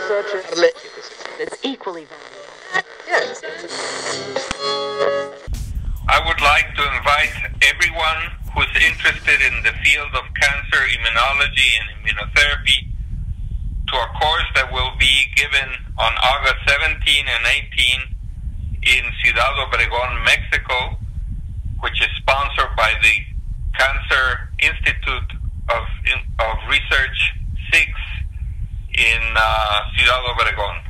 It's equally valuable. Yes. I would like to invite everyone who's interested in the field of cancer immunology and immunotherapy to a course that will be given on August 17 and 18 in Ciudad Obregón, Mexico, which is sponsored by the Cancer Institute of Research 6 in Ciudad Obregón.